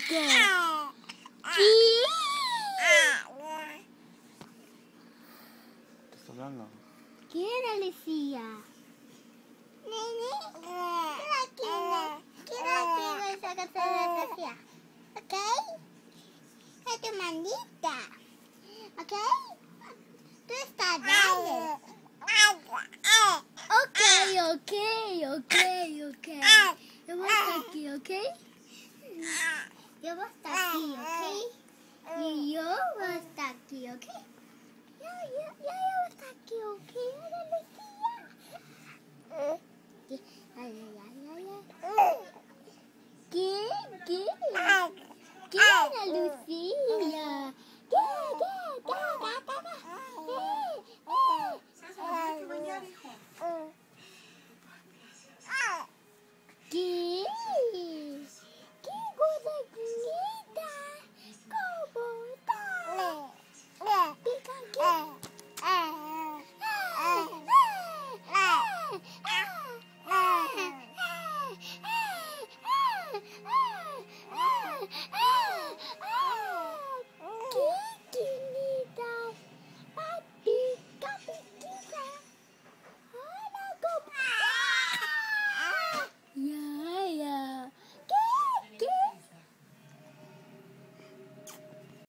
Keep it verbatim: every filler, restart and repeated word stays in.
qué? ¿Qué? ¿Estás hablando? ¿Quién era Lucía? Nene, quiero quiero esa cosa de Lucía. ¿Ok? Es tu manita. ¿Ok? Tú estás dale. Ok, ok, ok, ok. Yo voy a estar aquí, ¿ok? Yo voy a estar aquí, ¿ok? Y yo voy a estar aquí, ¿ok? Ya, ya, ya, ya voy a estar aquí, ¿ok? Hola, Lucía. ¿Qué? Ay, ay, ay, ay, ay. ¿Qué? ¿Qué? ¿Qué era Lucía? ¿Qué? ¿Qué? ¿Qué? ¿Qué? ¿Qué? ¿Qué?